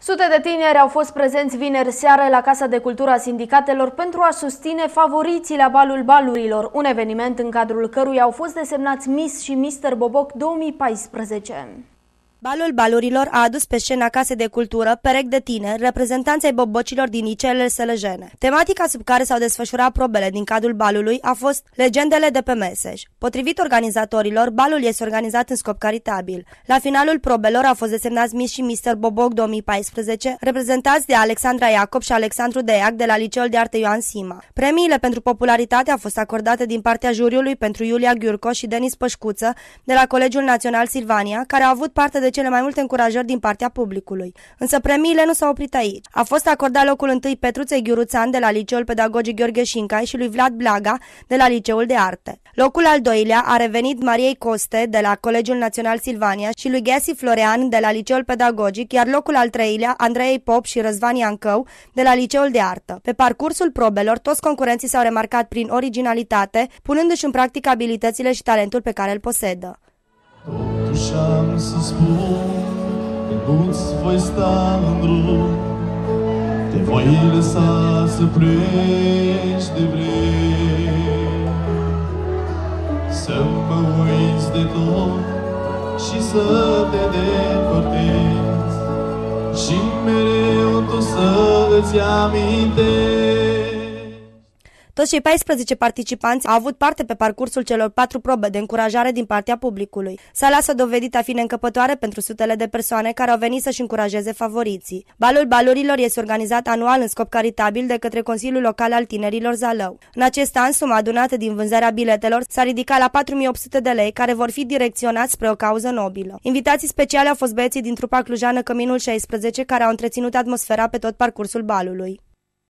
Sute de tineri au fost prezenți vineri seară la Casa de Cultură a Sindicatelor pentru a susține favoriții la Balul Balurilor, un eveniment în cadrul căruia au fost desemnați Miss și Mr. Boboc 2014. Balul Balurilor a adus pe scena Casei de Cultură perechi de tineri, reprezentanți ai bobocilor din liceele sălăjene. Tematica sub care s-au desfășurat probele din cadrul balului a fost Legendele de pe Meseș. Potrivit organizatorilor, balul este organizat în scop caritabil. La finalul probelor au fost desemnați Miss și Mr. Boboc 2014, reprezentați de Alexandra Iacob și Alexandru Deiac de la Liceul de Arte Ioan Sima. Premiile pentru popularitate au fost acordate din partea juriului pentru Iulia Ghiurco și Denis Pășcuță de la Colegiul Național Silvania, care au avut parte de cele mai multe încurajări din partea publicului. Însă premiile nu s-au oprit aici. A fost acordat locul întâi Petruței Ghiuruțan de la Liceul Pedagogic Gheorghe Șincai și lui Vlad Blaga de la Liceul de Arte. Locul al doilea a revenit Mariei Coste de la Colegiul Național Silvania și lui Ghesi Florean de la Liceul Pedagogic, iar locul al treilea Andrei Pop și Răzvan Iancău de la Liceul de Artă. Pe parcursul probelor, toți concurenții s-au remarcat prin originalitate, punându-și în practică abilitățile și talentul pe care îl posedă. Totuși am să spun că nu-ți voi sta în drum, te voi lăsa să pleci de vreme, să mă uiți de tot și să te depărtezi și mereu tu să îți amintești. Toți cei 14 participanți au avut parte pe parcursul celor 4 probe de încurajare din partea publicului. Sala s-a dovedit a fi neîncăpătoare pentru sutele de persoane care au venit să-și încurajeze favoriții. Balul Balurilor este organizat anual în scop caritabil de către Consiliul Local al Tinerilor Zalău. În acest an, suma adunată din vânzarea biletelor s-a ridicat la 4.800 de lei, care vor fi direcționați spre o cauză nobilă. Invitații speciale au fost băieții din trupa clujană Căminul 16, care au întreținut atmosfera pe tot parcursul balului.